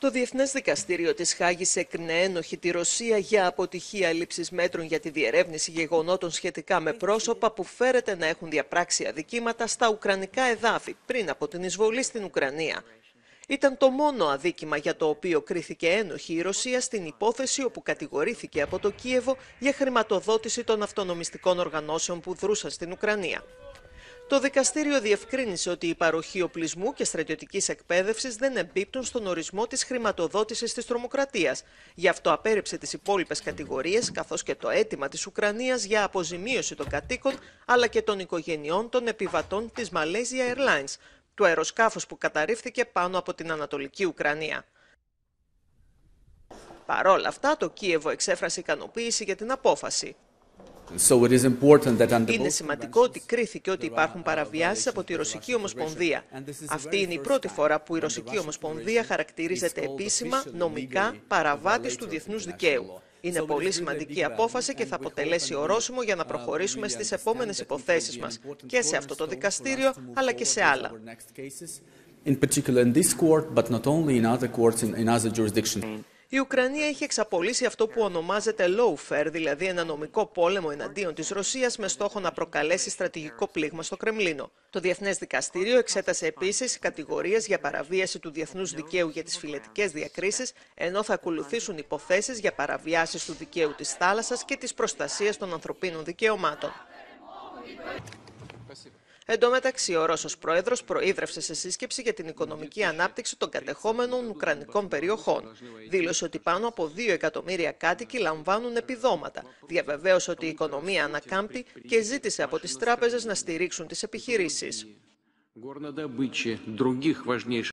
Το Διεθνές Δικαστήριο της Χάγης έκρινε ένοχη τη Ρωσία για αποτυχία λήψης μέτρων για τη διερεύνηση γεγονότων σχετικά με πρόσωπα που φέρεται να έχουν διαπράξει αδικήματα στα ουκρανικά εδάφη πριν από την εισβολή στην Ουκρανία. Ήταν το μόνο αδίκημα για το οποίο κρίθηκε ένοχη η Ρωσία στην υπόθεση όπου κατηγορήθηκε από το Κίεβο για χρηματοδότηση των αυτονομιστικών οργανώσεων που δρούσαν στην Ουκρανία. Το δικαστήριο διευκρίνησε ότι η παροχή οπλισμού και στρατιωτικής εκπαίδευσης δεν εμπίπτουν στον ορισμό της χρηματοδότησης της τρομοκρατίας. Γι' αυτό απέρριψε τις υπόλοιπες κατηγορίες, καθώς και το αίτημα της Ουκρανίας για αποζημίωση των κατοίκων, αλλά και των οικογενειών των επιβατών της Malaysia Airlines, του αεροσκάφους που καταρρίφθηκε πάνω από την Ανατολική Ουκρανία. Παρόλα αυτά, το Κίεβο εξέφρασε ικανοποίηση για την απόφαση. Είναι σημαντικό ότι κρίθηκε ότι υπάρχουν παραβιάσεις από τη Ρωσική Ομοσπονδία. Αυτή είναι η πρώτη φορά που η Ρωσική Ομοσπονδία χαρακτηρίζεται επίσημα, νομικά, παραβάτης του διεθνούς δικαίου. Είναι πολύ σημαντική απόφαση και θα αποτελέσει ορόσημο για να προχωρήσουμε στις επόμενες υποθέσεις μας, και σε αυτό το δικαστήριο, αλλά και σε άλλα. Η Ουκρανία έχει εξαπολύσει αυτό που ονομάζεται lawfare, δηλαδή ένα νομικό πόλεμο εναντίον της Ρωσίας με στόχο να προκαλέσει στρατηγικό πλήγμα στο Κρεμλίνο. Το Διεθνές Δικαστήριο εξέτασε επίσης κατηγορίες για παραβίαση του διεθνούς δικαίου για τις φυλετικές διακρίσεις, ενώ θα ακολουθήσουν υποθέσεις για παραβιάσεις του δικαίου της θάλασσας και της προστασίας των ανθρωπίνων δικαιωμάτων. Εν τω μεταξύ, ο Ρώσος Πρόεδρος προείδρευσε σε σύσκεψη για την οικονομική ανάπτυξη των κατεχόμενων ουκρανικών περιοχών. Δήλωσε ότι πάνω από 2 εκατομμύρια κάτοικοι λαμβάνουν επιδόματα. Διαβεβαίωσε ότι η οικονομία ανακάμπτει και ζήτησε από τις τράπεζες να στηρίξουν τις επιχειρήσεις.